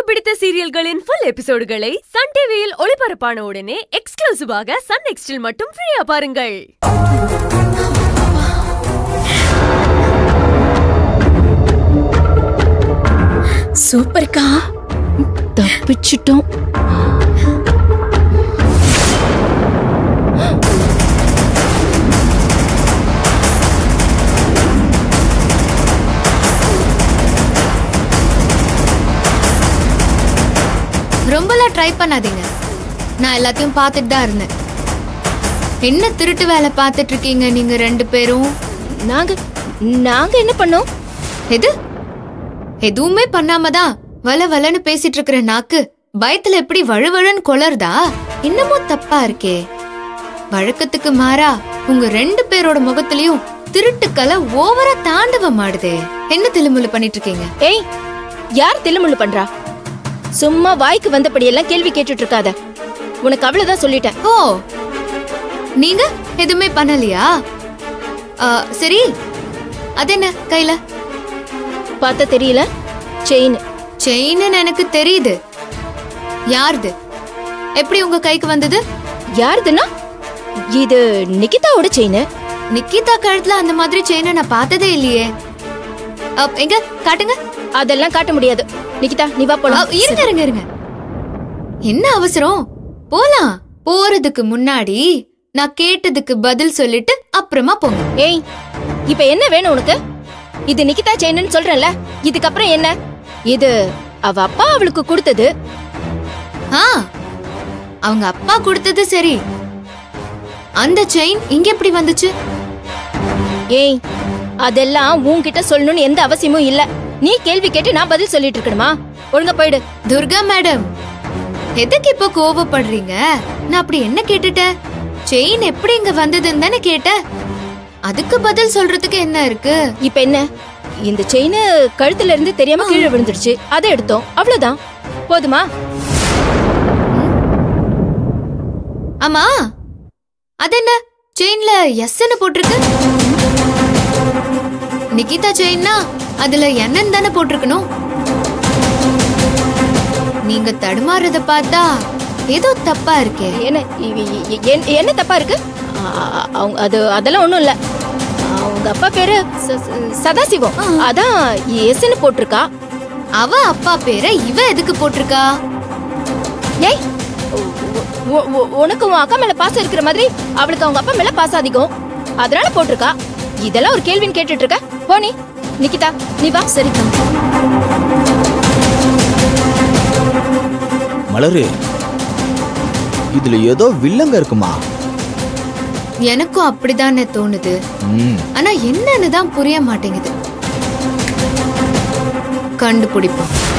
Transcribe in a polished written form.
பிடித்த சீரியல்களின் full எபிசோடுகளை Sun டிவியில் ஒளிபரப்பான உடனே எக்ஸ்க்ளூசிவாக சன் நெக்ஸ்டில் மட்டும் ஃப்ரீயா பாருங்கள். சூப்பர்க்கா, தப்பிச்சிட்டோம். ரொம்பலாம் ட்ரை பண்ணாதீங்க. நான் எல்லாத்தையும் பார்த்துட்டு தான் இருந்தேன். என்ன திருட்டு வேலை பார்த்துட்டு இருக்கீங்க நீங்க ரெண்டு பேரும்? நாங்க என்ன பண்ணோம்? எதுவுமே பண்ணாம தான் வல வலன்னு பேசிட்டு இருக்கிற நாக்கு பயத்துல எப்படி வழுவழுன்னு கொளருதா? இன்னமும் தப்பா இருக்கே. வழக்கத்துக்கு மாறா உங்க ரெண்டு பேரோட முகத்திலயும் திருட்டுக்கலை ஓவரா தாண்டவம் ஆடுதே. என்ன தில்லுமுள்ளு பண்ணிட்டு இருக்கீங்க? ஏய், யார் தில்லுமுள்ளு பண்றா? சும்மா வாய்க்கு வந்தபடி எல்லாம் கேள்வி கேட்டுட்டு இருக்காத. உனக்கு அவ்வளவுதான் சொல்லிட்டேன். ஓ, நீங்க எதுவுமே பண்ணலையா? சரி, அது என்ன கையில? பார்த்தா தெரியல. செயின் எனக்கு தெரியுது. யாருது? எப்படி உங்க கைக்கு வந்தது? யாருதுன்னா இது நிகிதாவோட செயின். நிகிதா கழுத்துல அந்த மாதிரி செயினை நான் பார்த்ததே இல்லையே. எங்க காட்டுங்க. அதெல்லாம் காட்ட முடியாது. நிகிதா, நீ வா போலாம். இருங்க. என்ன அவசரம்? போலாம். போறதுக்கு முன்னாடி நான் கேட்டதுக்கு பதில் சொல்லிட்டு அப்புறமா போங்க. ஏய், இப்ப என்ன வேணும் உனக்கு? இது நிகிதா செயின்னு சொல்றேன்ல, இதுக்கப்புறம் என்ன? இது அவ அப்பா அவளுக்கு கொடுத்தது. அவங்க அப்பா கொடுத்தது சரி. அந்த செயின் இங்க எப்படி வந்துச்சு? ஏய், அதெல்லாம் உன்கிட்ட சொல்லணும்னு எந்த அவசியமும் இல்ல. நீ கேள்வி கேட்டு நான் பதில் சொல்லிட்டு இருக்கணுமா? ஒழுங்கா போயிடு. துர்கா மேடம், எதுக்கு இப்ப கோவப்படுறீங்க? நான் அப்படி என்ன கேட்டுட்டேன்? செயின் எப்படி இங்க வந்ததுன்னு தானே கேட்டேன். அதுக்கு பதில் சொல்றதுக்கு என்ன இருக்கு? இப்ப என்ன? இந்த செயின் கழுத்துல இருந்து தெரியாம கீழே விழுந்துடுச்சு, அதை எடுத்தோம், அவ்வளவுதான். போதுமா? ஆமா, அது என்ன செயின்ல எஸ்ன்னு போட்டிருக்கு? நிகிதா செயின்னா அதுல என்னன்னு தானே போட்டிருக்கணும். நீங்க தடுமாறத பார்த்தா ஏதோ தப்பா இருக்கே. என்ன தப்பா இருக்கு? அதெல்லாம் ஒண்ணும் இல்ல. அவங்க அப்பா பேரு சதாசிவம், அதான் எஸ்ன்னு போட்டிருக்கா. அவ அப்பா பேரை இவ எதுக்கு போட்டிருக்கா? ஏய், உனக்கு உன் அக்கா மேல பாசம் இருக்கிற மாதிரி அவளுக்கு அவங்க அப்பா மேல பாசம் அதிகம், அதனால போட்டிருக்கா. இதெல்லாம் ஒரு கேள்வின்னு கேட்டுட்டு இருக்க? போனி. நிகிதா, நீ வா. சரிக்கா. மலரு, இதுல ஏதோ வில்லங்க இருக்குமா? எனக்கும் அப்படிதானே தோணுது. ஆனா என்னன்னு தான் புரிய மாட்டேங்குது. கண்டுபிடிப்போம்.